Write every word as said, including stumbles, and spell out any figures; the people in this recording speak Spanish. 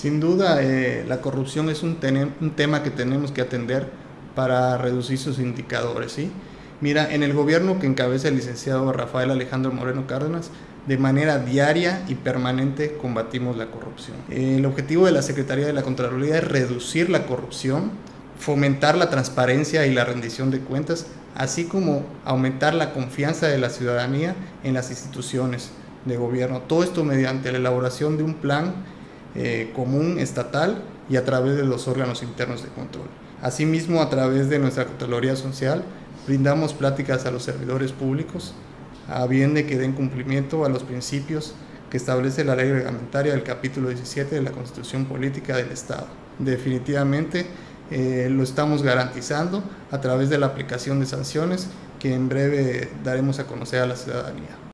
Sin duda, eh, la corrupción es un, un tema que tenemos que atender para reducir sus indicadores, ¿sí? Mira, en el gobierno que encabeza el licenciado Rafael Alejandro Moreno Cárdenas, de manera diaria y permanente combatimos la corrupción. Eh, el objetivo de la Secretaría de la Contraloría es reducir la corrupción, fomentar la transparencia y la rendición de cuentas, así como aumentar la confianza de la ciudadanía en las instituciones de gobierno. Todo esto mediante la elaboración de un plan eh, común estatal y a través de los órganos internos de control. Asimismo, a través de nuestra Contraloría Social, brindamos pláticas a los servidores públicos a bien de que den cumplimiento a los principios que establece la ley reglamentaria del capítulo diecisiete de la Constitución Política del Estado. Definitivamente eh, lo estamos garantizando a través de la aplicación de sanciones que en breve daremos a conocer a la ciudadanía.